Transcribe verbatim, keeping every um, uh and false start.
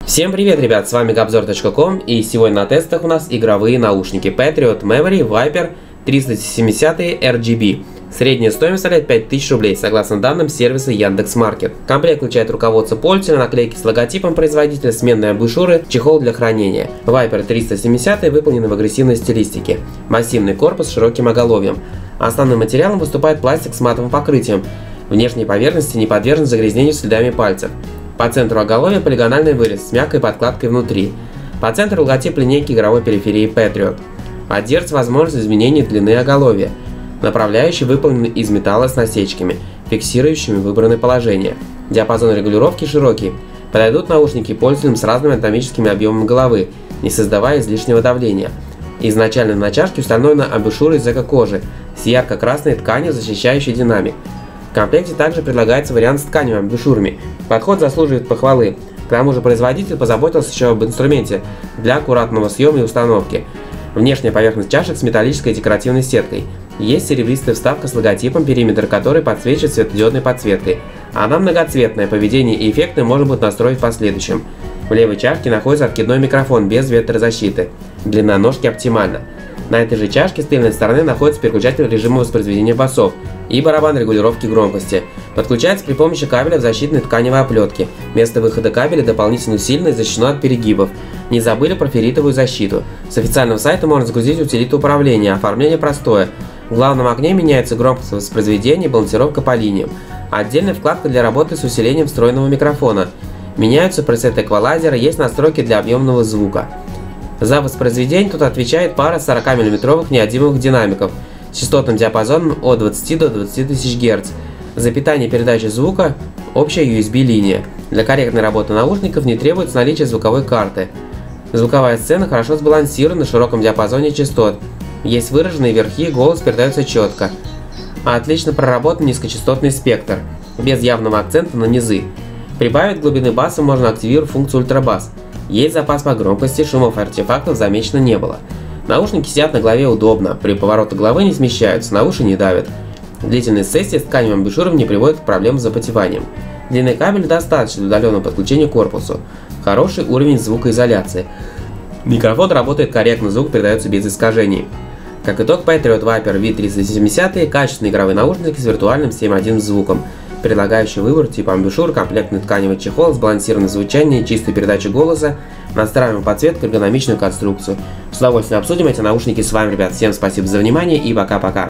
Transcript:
Всем привет, ребят, с вами габзор точка ком, и сегодня на тестах у нас игровые наушники Patriot Maveri Viper триста семьдесят эр джи би. Средняя стоимость составляет пять тысяч рублей, согласно данным сервиса Яндекс.Маркет. Комплект включает руководство пользователя, наклейки с логотипом производителя, сменные абажуры, чехол для хранения. Viper триста семьдесят выполнен в агрессивной стилистике. Массивный корпус с широким оголовьем. Основным материалом выступает пластик с матовым покрытием. Внешней поверхности не подвержен загрязнению следами пальцев. По центру оголовья полигональный вырез с мягкой подкладкой внутри. По центру логотип линейки игровой периферии Patriot. Поддерживается возможность изменения длины оголовья. Направляющий выполнен из металла с насечками, фиксирующими выбранное положение. Диапазон регулировки широкий. Подойдут наушники пользователям с разными анатомическими объемами головы, не создавая излишнего давления. Изначально на чашке установлена абажура из эко-кожи с ярко-красной тканью, защищающей динамик. В комплекте также предлагается вариант с тканевыми абажурами. Подход заслуживает похвалы. К тому же производитель позаботился еще об инструменте для аккуратного съема и установки. Внешняя поверхность чашек с металлической декоративной сеткой. Есть серебристая вставка с логотипом, периметр которой подсвечивает светодиодной подсветкой. Она многоцветная, поведение и эффекты можно будет настроить в последующем. В левой чашке находится откидной микрофон без ветрозащиты. Длина ножки оптимальна. На этой же чашке с тыльной стороны находится переключатель режима воспроизведения басов и барабан регулировки громкости. Подключается при помощи кабеля в защитной тканевой оплетке. Место выхода кабеля дополнительно усилено и защищено от перегибов. Не забыли про ферритовую защиту. С официального сайта можно загрузить утилиту управления. Оформление простое. В главном окне меняется громкость воспроизведения и балансировка по линиям. Отдельная вкладка для работы с усилением встроенного микрофона. Меняются пресеты эквалайзера, есть настройки для объемного звука. За воспроизведение тут отвечает пара сорокамиллиметровых неодимовых динамиков с частотным диапазоном от двадцати до двадцати тысяч герц. За питание и передачу звука общая ю эс би линия. Для корректной работы наушников не требуется наличие звуковой карты. Звуковая сцена хорошо сбалансирована на широком диапазоне частот. Есть выраженные верхи, голос передается четко. Отлично проработан низкочастотный спектр, без явного акцента на низы. Прибавить глубины баса можно, активировав функцию ультрабас. Есть запас по громкости, шумов и артефактов замечено не было. Наушники сидят на голове удобно, при поворотах головы не смещаются, на уши не давят. Длительные сессии с тканевым абажуром не приводят к проблемам с запотеванием. Длины кабеля достаточно для удаленного подключения к корпусу. Хороший уровень звукоизоляции. Микрофон работает корректно, звук передается без искажений. Как итог, Patriot Viper ви триста семьдесят – качественные игровые наушники с виртуальным семь один звуком, предлагающий выбор типа амбушюр, комплектный тканевый чехол, сбалансированное звучание, чистую передачу голоса, настраиваемую подсветку, эргономичную конструкцию. С удовольствием обсудим эти наушники с вами, ребят. Всем спасибо за внимание и пока-пока.